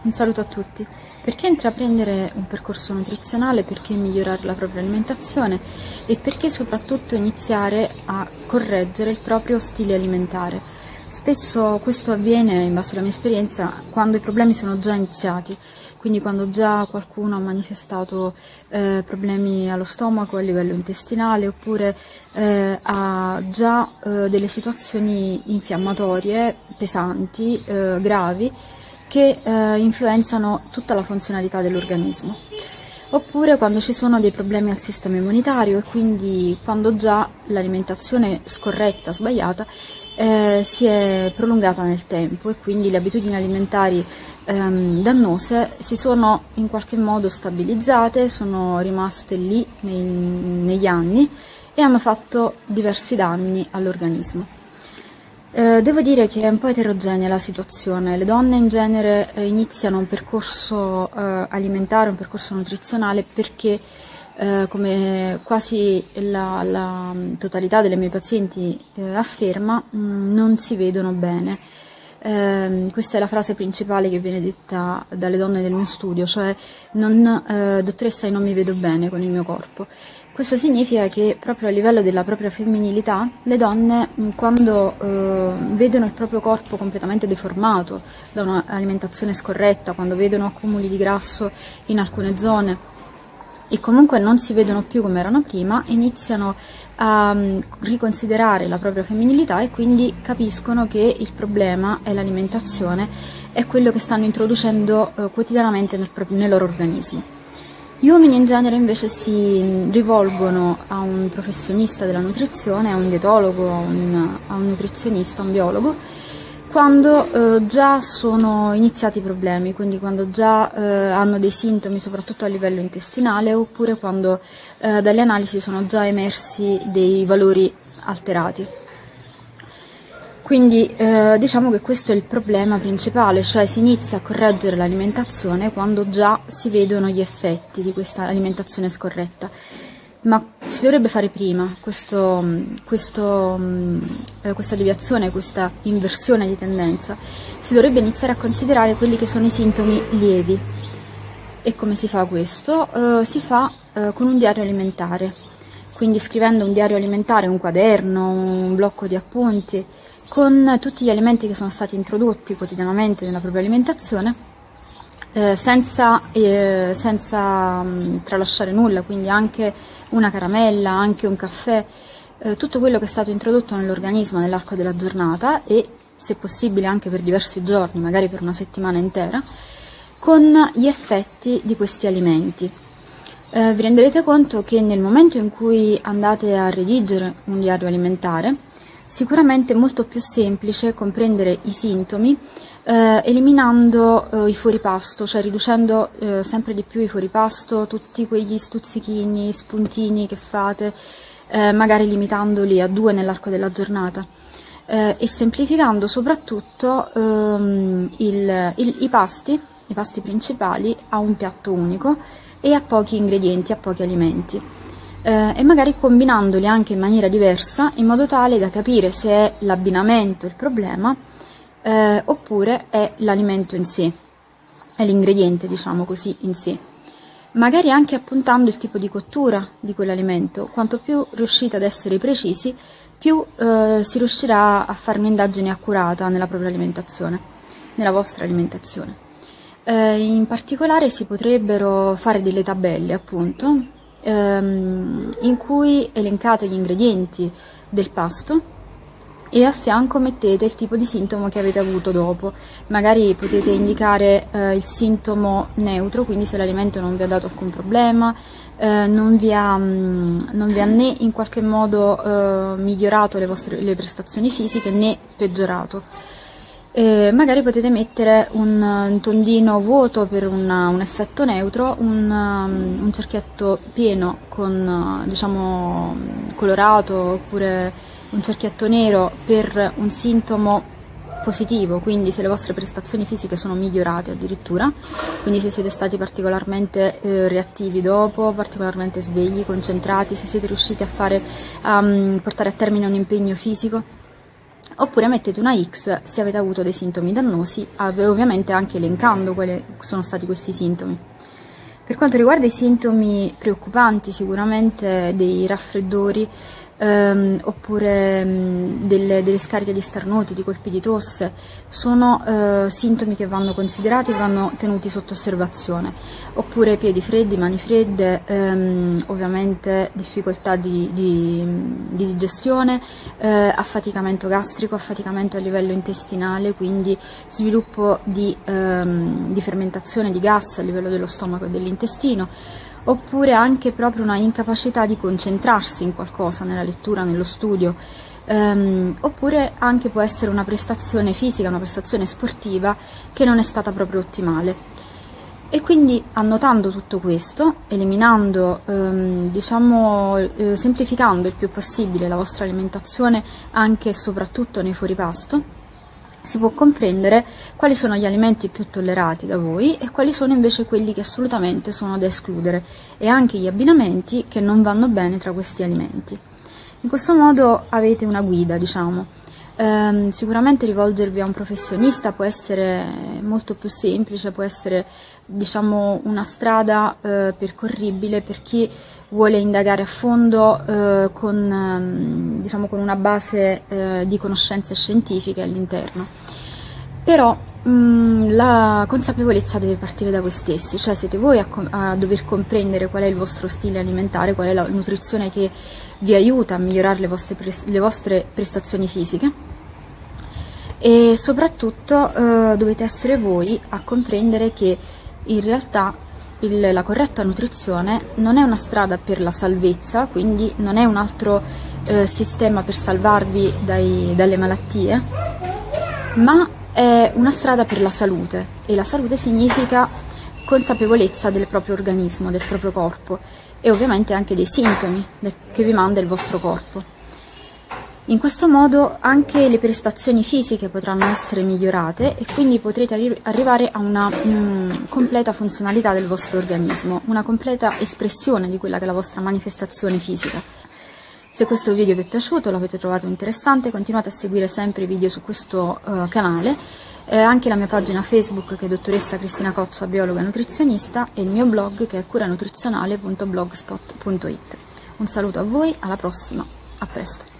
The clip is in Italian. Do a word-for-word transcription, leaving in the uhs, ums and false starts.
un saluto a tutti. Perché intraprendere un percorso nutrizionale? Perché migliorare la propria alimentazione? E perché soprattutto iniziare a correggere il proprio stile alimentare? Spesso questo avviene, in base alla mia esperienza, quando i problemi sono già iniziati, quindi quando già qualcuno ha manifestato eh, problemi allo stomaco, a livello intestinale, oppure eh, ha già eh, delle situazioni infiammatorie pesanti, eh, gravi, che eh, influenzano tutta la funzionalità dell'organismo. Oppure quando ci sono dei problemi al sistema immunitario e quindi quando già l'alimentazione scorretta, sbagliata, eh, si è prolungata nel tempo e quindi le abitudini alimentari ehm, dannose si sono in qualche modo stabilizzate, sono rimaste lì nei, negli anni e hanno fatto diversi danni all'organismo. Eh, devo dire che è un po' eterogenea la situazione. Le donne in genere eh, iniziano un percorso eh, alimentare, un percorso nutrizionale perché, eh, come quasi la, la totalità delle mie pazienti eh, afferma, mh, non si vedono bene. Eh, questa è la frase principale che viene detta dalle donne del mio studio, cioè non, eh, dottoressa, io non mi vedo bene con il mio corpo. Questo significa che proprio a livello della propria femminilità le donne, quando eh, vedono il proprio corpo completamente deformato da un'alimentazione scorretta, quando vedono accumuli di grasso in alcune zone e comunque non si vedono più come erano prima, iniziano a um, riconsiderare la propria femminilità e quindi capiscono che il problema è l'alimentazione, è quello che stanno introducendo eh, quotidianamente nel, nel loro organismo. Gli uomini in genere invece si rivolgono a un professionista della nutrizione, a un dietologo, a un, a un nutrizionista, a un biologo, quando eh, già sono iniziati i problemi, quindi quando già eh, hanno dei sintomi soprattutto a livello intestinale oppure quando eh, dalle analisi sono già emersi dei valori alterati. Quindi eh, diciamo che questo è il problema principale, cioè si inizia a correggere l'alimentazione quando già si vedono gli effetti di questa alimentazione scorretta. Ma si dovrebbe fare prima questo, questo, eh, questa deviazione, questa inversione di tendenza. Si dovrebbe iniziare a considerare quelli che sono i sintomi lievi. E come si fa questo? Eh, si fa eh, con un diario alimentare, quindi scrivendo un diario alimentare, un quaderno, un blocco di appunti, con tutti gli alimenti che sono stati introdotti quotidianamente nella propria alimentazione, eh, senza, eh, senza mh, tralasciare nulla, quindi anche una caramella, anche un caffè, eh, tutto quello che è stato introdotto nell'organismo nell'arco della giornata e, se possibile, anche per diversi giorni, magari per una settimana intera, con gli effetti di questi alimenti. Eh, vi renderete conto che nel momento in cui andate a redigere un diario alimentare, sicuramente è molto più semplice comprendere i sintomi eh, eliminando eh, i fuoripasto, cioè riducendo eh, sempre di più i fuoripasto, tutti quegli stuzzichini, spuntini che fate, eh, magari limitandoli a due nell'arco della giornata eh, e semplificando soprattutto ehm, il, il, i pasti, i pasti principali a un piatto unico e a pochi ingredienti, a pochi alimenti. Eh, e magari combinandoli anche in maniera diversa in modo tale da capire se è l'abbinamento il problema eh, oppure è l'alimento in sé, è l'ingrediente, diciamo così, in sé. Magari anche appuntando il tipo di cottura di quell'alimento. Quanto più riuscite ad essere precisi, più eh, si riuscirà a fare un'indagine accurata nella propria alimentazione, nella vostra alimentazione. Eh, in particolare si potrebbero fare delle tabelle, appunto, in cui elencate gli ingredienti del pasto e a fianco mettete il tipo di sintomo che avete avuto dopo. Magari potete indicare eh, il sintomo neutro, quindi se l'alimento non vi ha dato alcun problema, eh, non, vi ha, mh, non vi ha né in qualche modo eh, migliorato le vostre le prestazioni fisiche né peggiorato. Eh, magari potete mettere un, un tondino vuoto per una, un effetto neutro, un, um, un cerchietto pieno con, uh, diciamo, colorato, oppure un cerchietto nero per un sintomo positivo, quindi se le vostre prestazioni fisiche sono migliorate addirittura, quindi se siete stati particolarmente eh, reattivi dopo, particolarmente svegli, concentrati, se siete riusciti a fare, um, portare a termine un impegno fisico. oppure mettete una X se avete avuto dei sintomi dannosi, ovviamente anche elencando quali sono stati questi sintomi. Per quanto riguarda i sintomi preoccupanti, sicuramente dei raffreddori, ehm, oppure mh, delle, delle scariche di starnuti, di colpi di tosse, sono eh, sintomi che vanno considerati e vanno tenuti sotto osservazione, oppure piedi freddi, mani fredde, ehm, ovviamente difficoltà di, di, di digestione, eh, affaticamento gastrico, affaticamento a livello intestinale, quindi sviluppo di, ehm, di fermentazione di gas a livello dello stomaco e dell'intestino, oppure anche proprio una incapacità di concentrarsi in qualcosa, nella lettura, nello studio, ehm, oppure anche può essere una prestazione fisica, una prestazione sportiva che non è stata proprio ottimale. E quindi annotando tutto questo, eliminando, ehm, diciamo, eh, semplificando il più possibile la vostra alimentazione anche e soprattutto nei fuoripasto, si può comprendere quali sono gli alimenti più tollerati da voi e quali sono invece quelli che assolutamente sono da escludere, e anche gli abbinamenti che non vanno bene tra questi alimenti. In questo modo avete una guida, diciamo. Ehm, sicuramente rivolgervi a un professionista può essere molto più semplice, può essere, diciamo, una strada eh, percorribile per chi vuole indagare a fondo eh, con, ehm, diciamo, con una base eh, di conoscenze scientifiche all'interno. Però mh, la consapevolezza deve partire da voi stessi, cioè siete voi a, a dover comprendere qual è il vostro stile alimentare, qual è la nutrizione che vi aiuta a migliorare le vostre, le vostre prestazioni fisiche, e soprattutto eh, dovete essere voi a comprendere che in realtà il, la corretta nutrizione non è una strada per la salvezza, quindi non è un altro eh, sistema per salvarvi dai, dalle malattie, ma è una strada per la salute, e la salute significa consapevolezza del proprio organismo, del proprio corpo, e ovviamente anche dei sintomi che vi manda il vostro corpo. In questo modo anche le prestazioni fisiche potranno essere migliorate e quindi potrete arri- arrivare a una mh, completa funzionalità del vostro organismo, una completa espressione di quella che è la vostra manifestazione fisica. Se questo video vi è piaciuto, lo avete trovato interessante, continuate a seguire sempre i video su questo uh, canale, eh, anche la mia pagina Facebook che è dottoressa Cristina Coccia, biologa e nutrizionista, e il mio blog che è curanutrizionale punto blogspot punto it. Un saluto a voi, alla prossima, a presto!